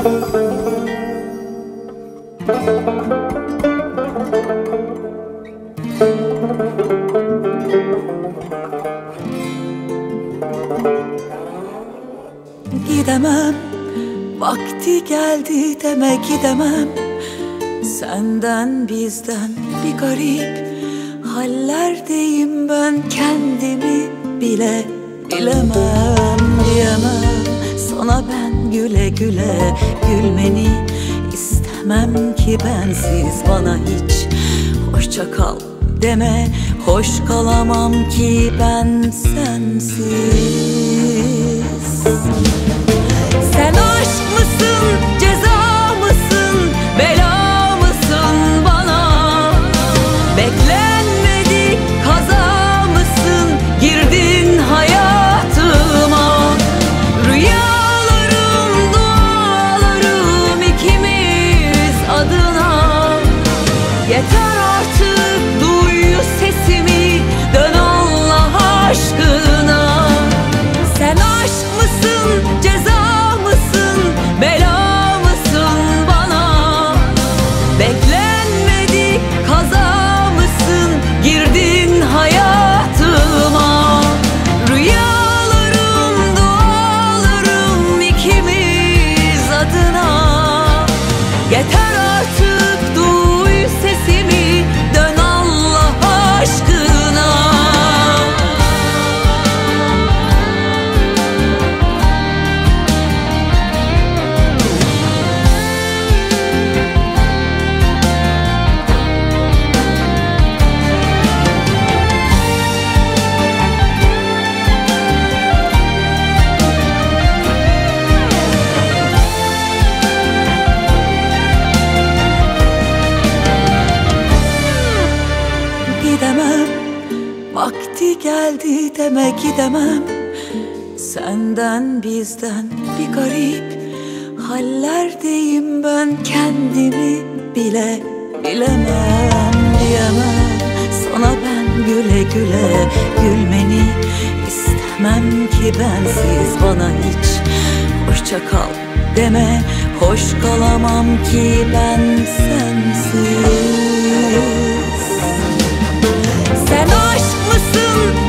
Gidemem, vakti geldi deme gidemem. Senden bizden bir garip hallerdeyim ben, kendimi bile bilemem diyemem. Sana ben güle güle gülmeni istemem ki bensiz bana hiç hoşça kal deme. Hoş kalamam ki ben sensiz. Sen aşk mısın, ceza mısın, bela mısın bana? Beklenmedik kaza mısın, girdin hayatıma. Rüyalarım, dualarım ikimiz adına. Yeter artık, duy sesimi, dön Allah aşkına. Sen aşk mısın, ceza mısın, bela mısın bana? Beklenmedik kaza mısın, girdin hayatıma. Rüyalarım, dualarım ikimiz adına. Yeter artık, duy sesimi, dön Allah aşkına. Gidemem, vakti geldi deme gidemem. Senden bizden bir garip hallerdeyim ben, kendimi bile bilemem diyemem. Sana ben güle güle gülmeni istemem ki bensiz bana hiç hoşça kal deme. Hoş kalamam ki ben sensiz. Sen aşk mısın,